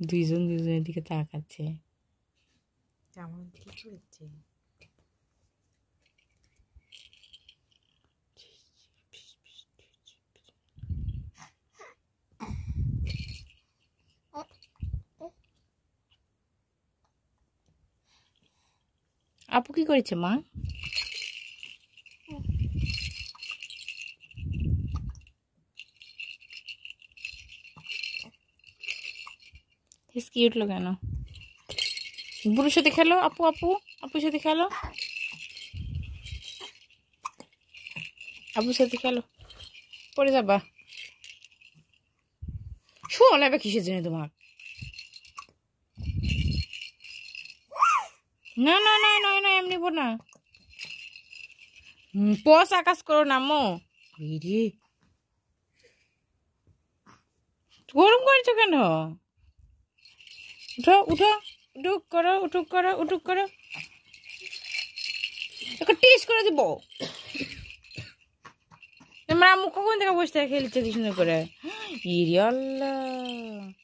দুইজন দুজনের দিকে তাকাচ্ছে। কেমন কি করেছে? আপু কি করেছে মা? কি উঠলো কেন? বুড়োর সাথে খেলো। আপু আপু আপুর সাথে খেলো। আপুর সাথে খেলো, পড়ে যাবা। শোন এবার কিসের জন্য তোমার? না না না না না এমনি পড় না, পস আকাশ করো না মো। গরম করেছো কেন? উঠো উঠো, উঠুক করো, উঠুক করো, উঠুক করো, একটা টেস্ট করে দিব। আমার আম্মু কখন থেকে বসে খেলছে কি সুন্দর করে। ইরে আল্লাহ।